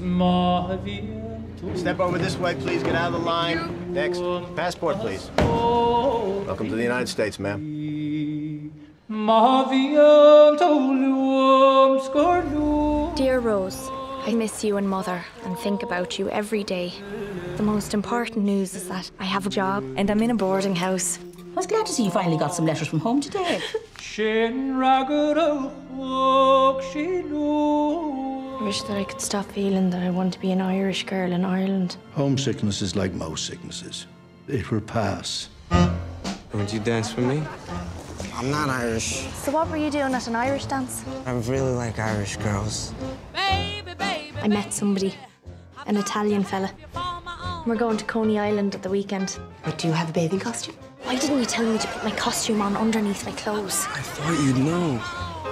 Step over this way, please. Get out of the line. Next. Passport, please. Welcome to the United States, ma'am. Dear Rose, I miss you and Mother and think about you every day. The most important news is that I have a job and I'm in a boarding house. I was glad to see you finally got some letters from home today. I wish that I could stop feeling that I want to be an Irish girl in Ireland. Homesickness is like most sicknesses. It will pass. Would you dance with me? I'm not Irish. So what were you doing at an Irish dance? I really like Irish girls. I met somebody, an Italian fella. We're going to Coney Island at the weekend. But do you have a bathing costume? Why didn't you tell me to put my costume on underneath my clothes? I thought you'd know.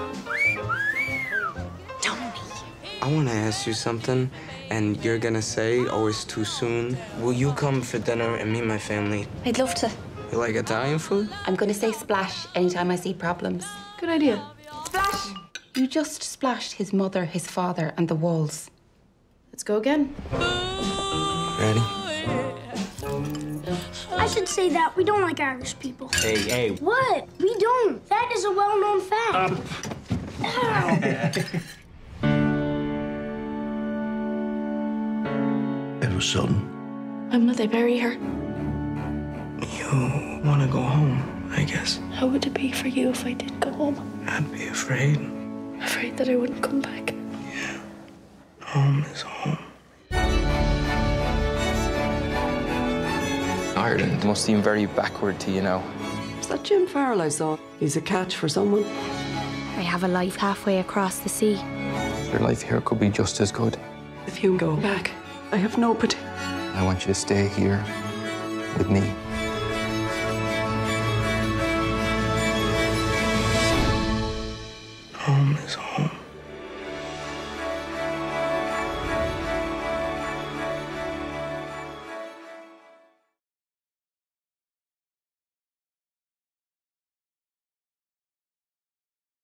Tell me. I want to ask you something, and you're gonna say, oh, it's too soon. Will you come for dinner and meet my family? I'd love to. You like Italian food? I'm going to say splash anytime I see problems. Good idea. Splash! You just splashed his mother, his father, and the walls. Let's go again. Ready? I should say that we don't like Irish people. Hey. What? We don't. That is a well-known fact. It was sudden. When will they bury her? You want to go home, I guess. How would it be for you if I did go home? I'd be afraid. Afraid that I wouldn't come back. Yeah. Home is home. Ireland must seem very backward to you now. Is that Jim Farrell I saw? He's a catch for someone. I have a life halfway across the sea. Your life here could be just as good. If you go back, I have nobody. I want you to stay here with me.